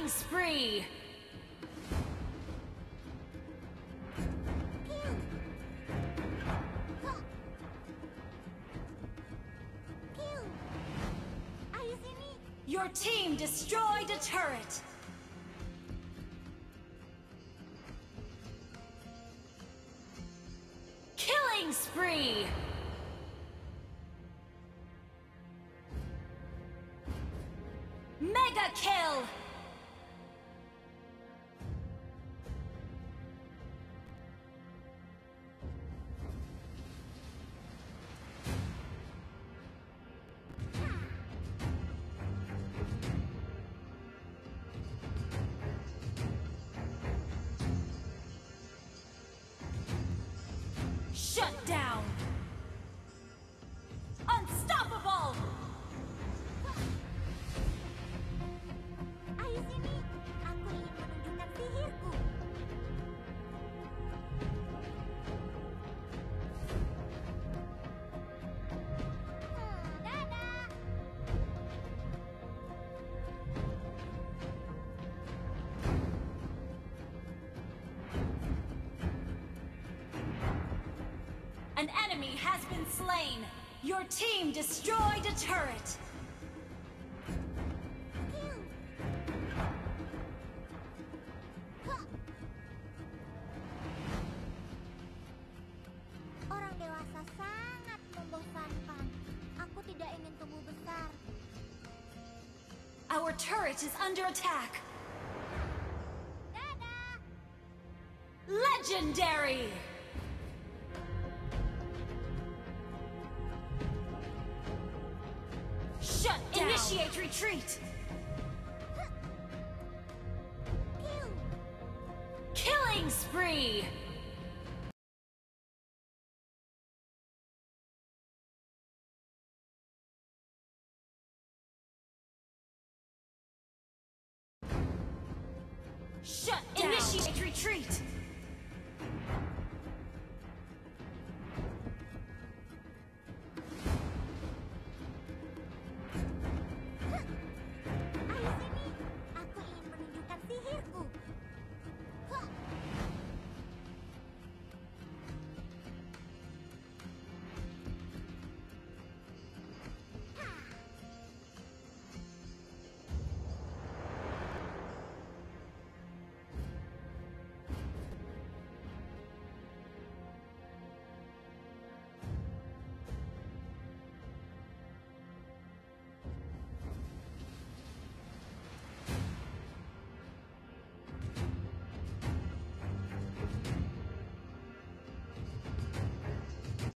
Killing spree! Your team destroyed a turret! Killing spree! Mega kill! Shut down! Unstoppable! Ayo sini, aku ingin menunjukkan sihirku. Dadah! An enemy has been slain! Your team destroyed a turret! Orang dewasa sangat membosankan. Aku tidak ingin tumbuh besar. Our turret is under attack! Dadah! Legendary! Shut down! Initiate retreat! Killing spree! Shut down! Initiate retreat!